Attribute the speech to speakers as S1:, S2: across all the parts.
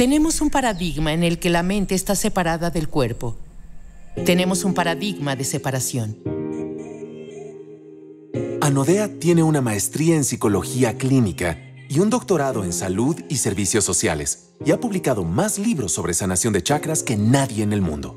S1: Tenemos un paradigma en el que la mente está separada del cuerpo. Tenemos un paradigma de separación.
S2: Anodea tiene una maestría en psicología clínica y un doctorado en salud y servicios sociales, y ha publicado más libros sobre sanación de chakras que nadie en el mundo.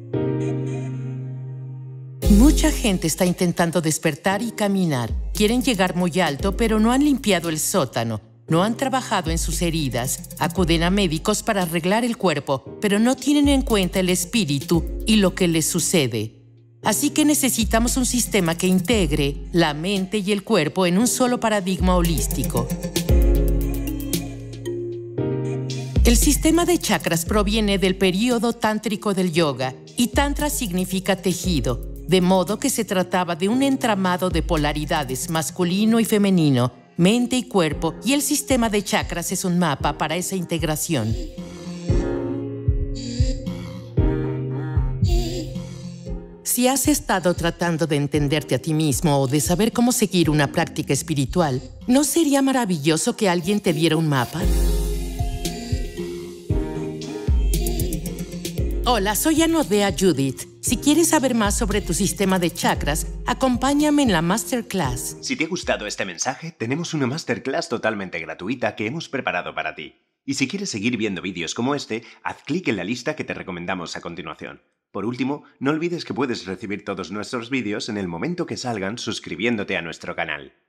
S1: Mucha gente está intentando despertar y caminar. Quieren llegar muy alto, pero no han limpiado el sótano. No han trabajado en sus heridas. Acuden a médicos para arreglar el cuerpo, pero no tienen en cuenta el espíritu y lo que les sucede. Así que necesitamos un sistema que integre la mente y el cuerpo en un solo paradigma holístico. El sistema de chakras proviene del período tántrico del yoga, y tantra significa tejido, de modo que se trataba de un entramado de polaridades masculino y femenino, mente y cuerpo, y el sistema de chakras es un mapa para esa integración. Si has estado tratando de entenderte a ti mismo o de saber cómo seguir una práctica espiritual, ¿no sería maravilloso que alguien te diera un mapa? Hola, soy Anodea Judith. Si quieres saber más sobre tu sistema de chakras, acompáñame en la Masterclass.
S3: Si te ha gustado este mensaje, tenemos una Masterclass totalmente gratuita que hemos preparado para ti. Y si quieres seguir viendo vídeos como este, haz clic en la lista que te recomendamos a continuación. Por último, no olvides que puedes recibir todos nuestros vídeos en el momento que salgan suscribiéndote a nuestro canal.